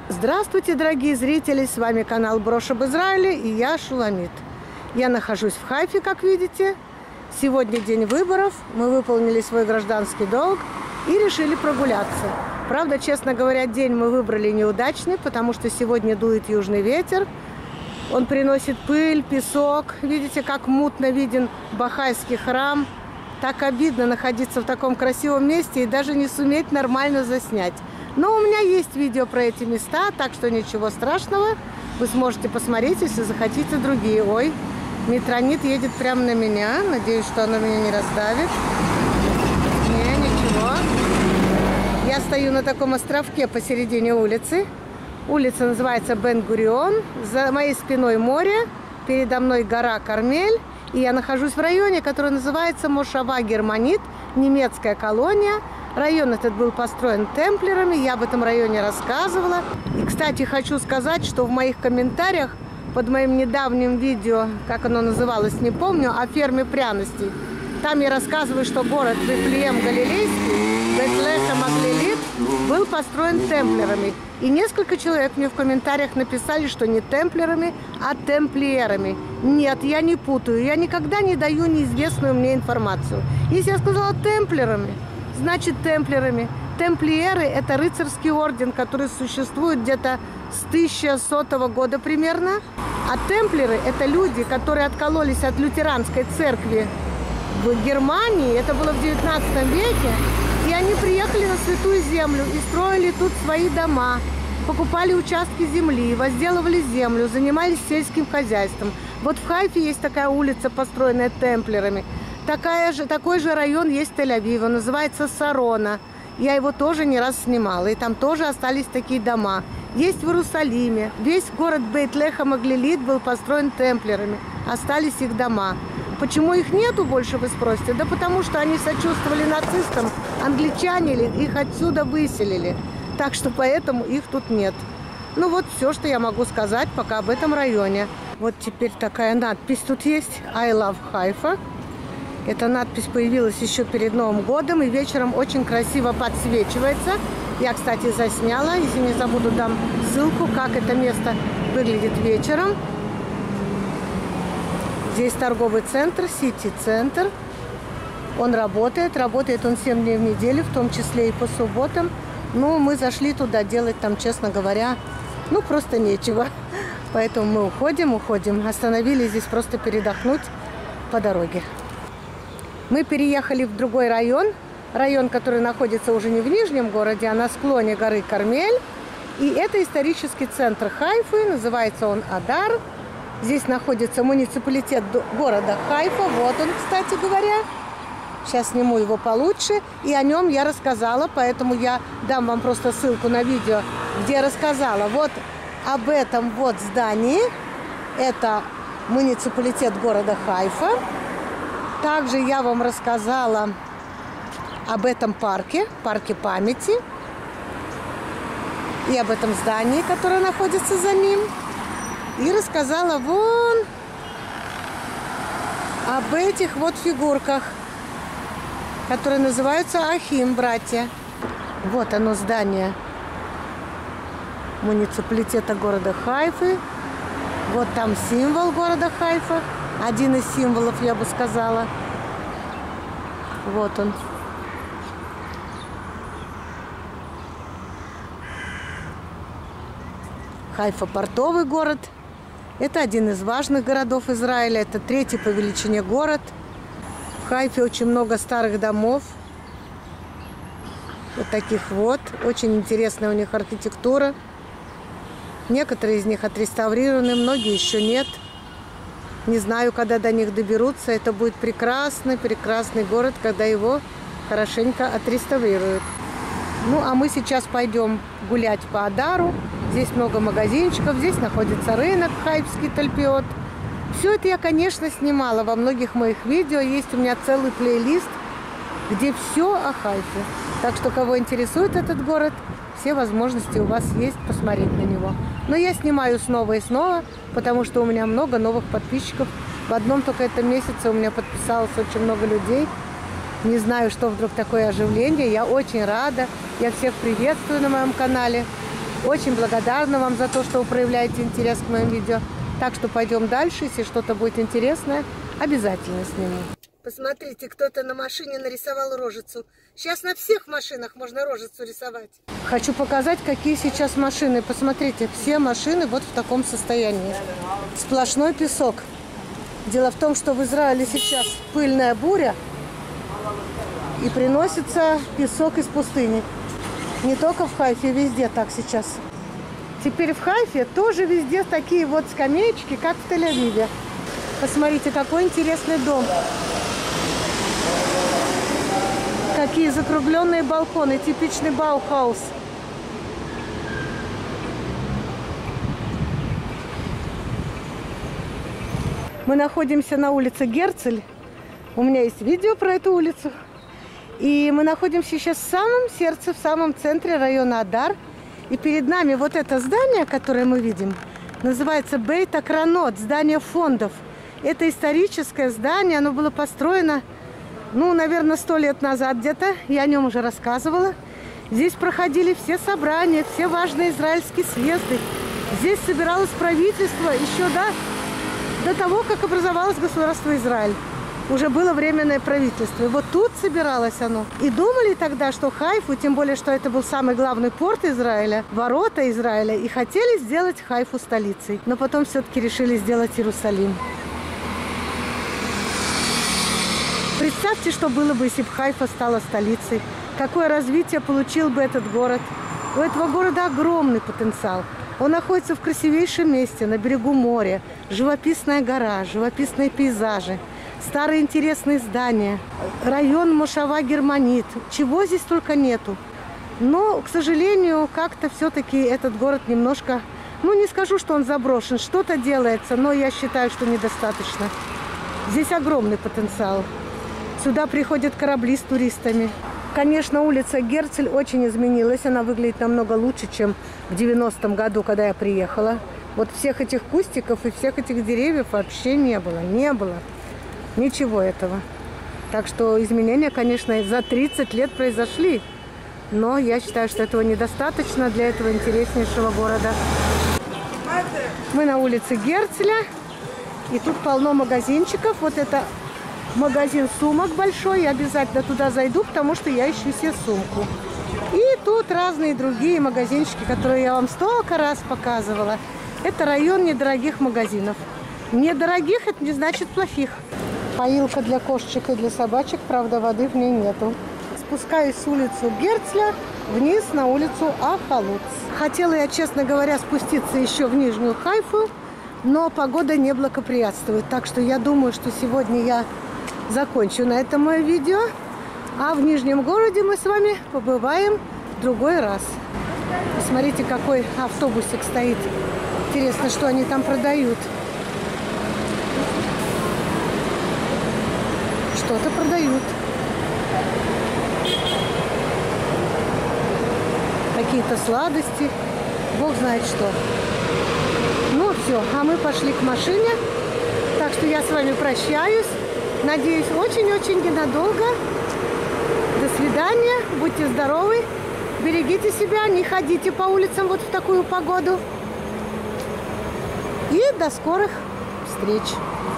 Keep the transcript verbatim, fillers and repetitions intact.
Здравствуйте, дорогие зрители! С вами канал Брош об Израиле и я Шуламит. Я нахожусь в Хайфе, как видите. Сегодня день выборов. Мы выполнили свой гражданский долг и решили прогуляться. Правда, честно говоря, день мы выбрали неудачный, потому что сегодня дует южный ветер. Он приносит пыль, песок. Видите, как мутно виден Бахайский храм. Так обидно находиться в таком красивом месте и даже не суметь нормально заснять. Но у меня есть видео про эти места, так что ничего страшного. Вы сможете посмотреть, если захотите другие. Ой, метронит едет прямо на меня. Надеюсь, что оно меня не раздавит. Не, ничего. Я стою на таком островке посередине улицы. Улица называется Бен-Гурион. За моей спиной море. Передо мной гора Кармель. И я нахожусь в районе, который называется Мошава Германит, немецкая колония. Район этот был построен темплерами, я об этом районе рассказывала. И, кстати, хочу сказать, что в моих комментариях под моим недавним видео, как оно называлось, не помню, о ферме пряностей, там я рассказываю, что город Вифлеем Галилейский, Бет-Лехем ак-Лилит, был построен темплерами. И несколько человек мне в комментариях написали, что не темплерами, а темплиерами. Нет, я не путаю, я никогда не даю неизвестную мне информацию. Если я сказала темплерами, значит темплерами. Темплиеры – это рыцарский орден, который существует где-то с тысяча сотого года примерно. А темплеры – это люди, которые откололись от лютеранской церкви в Германии. Это было в девятнадцатом веке. И они приехали на Святую Землю и строили тут свои дома. Покупали участки земли, возделывали землю, занимались сельским хозяйством. Вот в Хайфе есть такая улица, построенная темплерами. Такая же, такой же район есть в Тель-Авиве, он называется Сарона. Я его тоже не раз снимала, и там тоже остались такие дома. Есть в Иерусалиме. Весь город Бейт-Лехем ак-Лилит был построен темплерами. Остались их дома. Почему их нету больше, вы спросите? Да потому что они сочувствовали нацистам, англичане их отсюда выселили. Так что поэтому их тут нет. Ну вот все, что я могу сказать пока об этом районе. Вот теперь такая надпись тут есть. I love Haifa. Эта надпись появилась еще перед Новым годом и вечером очень красиво подсвечивается. Я, кстати, засняла. Если не забуду, дам ссылку, как это место выглядит вечером. Здесь торговый центр, сити-центр. Он работает. Работает он семь дней в неделю, в том числе и по субботам. Ну, мы зашли туда делать там, честно говоря, ну, просто нечего. Поэтому мы уходим, уходим. Остановились здесь просто передохнуть по дороге. Мы переехали в другой район. Район, который находится уже не в Нижнем городе, а на склоне горы Кармель. И это исторический центр Хайфы. Называется он Адар. Здесь находится муниципалитет города Хайфа. Вот он, кстати говоря. Сейчас сниму его получше. И о нем я рассказала. Поэтому я дам вам просто ссылку на видео, где я рассказала. Вот об этом вот здании. Это муниципалитет города Хайфа. Также я вам рассказала об этом парке, парке памяти. И об этом здании, которое находится за ним. И рассказала вон об этих вот фигурках, которые называются Ахим, братья. Вот оно здание муниципалитета города Хайфы. Вот там символ города Хайфа. Один из символов, я бы сказала. Вот он. Хайфа – портовый город. Это один из важных городов Израиля. Это третий по величине город. В Хайфе очень много старых домов. Вот таких вот. Очень интересная у них архитектура. Некоторые из них отреставрированы, многие еще нет. Не знаю, когда до них доберутся. Это будет прекрасный, прекрасный город, когда его хорошенько отреставрируют. Ну, а мы сейчас пойдем гулять по Адару. Здесь много магазинчиков. Здесь находится рынок хайфский Тальпиот. Все это я, конечно, снимала во многих моих видео. Есть у меня целый плейлист, где все о Хайфе. Так что, кого интересует этот город, все возможности у вас есть посмотреть на него. Но я снимаю снова и снова, потому что у меня много новых подписчиков. В одном только этом месяце у меня подписалось очень много людей. Не знаю, что вдруг такое оживление. Я очень рада. Я всех приветствую на моем канале. Очень благодарна вам за то, что вы проявляете интерес к моим видео. Так что пойдем дальше. Если что-то будет интересное, обязательно сниму. Посмотрите, кто-то на машине нарисовал рожицу. Сейчас на всех машинах можно рожицу рисовать. Хочу показать, какие сейчас машины. Посмотрите, все машины вот в таком состоянии. Сплошной песок. Дело в том, что в Израиле сейчас пыльная буря и приносится песок из пустыни. Не только в Хайфе, везде так сейчас. Теперь в Хайфе тоже везде такие вот скамеечки, как в Тель-Авиве. Посмотрите, какой интересный дом. Какие закругленные балконы, типичный Баухаус. Мы находимся на улице Герцель. У меня есть видео про эту улицу. И мы находимся сейчас в самом сердце, в самом центре района Адар. И перед нами вот это здание, которое мы видим, называется Бейт Акронот, здание фондов. Это историческое здание, оно было построено, ну, наверное, сто лет назад где-то. Я о нем уже рассказывала. Здесь проходили все собрания, все важные израильские съезды. Здесь собиралось правительство еще до, до того, как образовалось государство Израиль. Уже было временное правительство. И вот тут собиралось оно. И думали тогда, что Хайфу, тем более, что это был самый главный порт Израиля, ворота Израиля, и хотели сделать Хайфу столицей. Но потом все-таки решили сделать Иерусалим. Представьте, что было бы, если бы Хайфа стала столицей. Какое развитие получил бы этот город. У этого города огромный потенциал. Он находится в красивейшем месте, на берегу моря. Живописная гора, живописные пейзажи. Старые интересные здания, район Мошава Германит, чего здесь только нету. Но, к сожалению, как-то все-таки этот город немножко, ну не скажу, что он заброшен, что-то делается, но я считаю, что недостаточно. Здесь огромный потенциал. Сюда приходят корабли с туристами. Конечно, улица Герцель очень изменилась, она выглядит намного лучше, чем в девяностом году, когда я приехала. Вот всех этих кустиков и всех этих деревьев вообще не было, не было. Ничего этого. Так что изменения, конечно, за тридцать лет произошли. Но я считаю, что этого недостаточно для этого интереснейшего города. Мы на улице Герцеля. И тут полно магазинчиков. Вот это магазин сумок большой. Я обязательно туда зайду, потому что я ищу себе сумку. И тут разные другие магазинчики, которые я вам столько раз показывала. Это район недорогих магазинов. Недорогих — это не значит плохих. Поилка для кошечек и для собачек, правда, воды в ней нету. Спускаюсь с улицы Герцля вниз на улицу Ахалуц. Хотела я, честно говоря, спуститься еще в Нижнюю Хайфу, но погода не благоприятствует. Так что я думаю, что сегодня я закончу на этом мое видео. А в Нижнем городе мы с вами побываем в другой раз. Посмотрите, какой автобусик стоит. Интересно, что они там продают. Что-то продают. Какие-то сладости. Бог знает что. Ну все, а мы пошли к машине. Так что я с вами прощаюсь. Надеюсь, очень-очень ненадолго. До свидания. Будьте здоровы. Берегите себя. Не ходите по улицам вот в такую погоду. И до скорых встреч.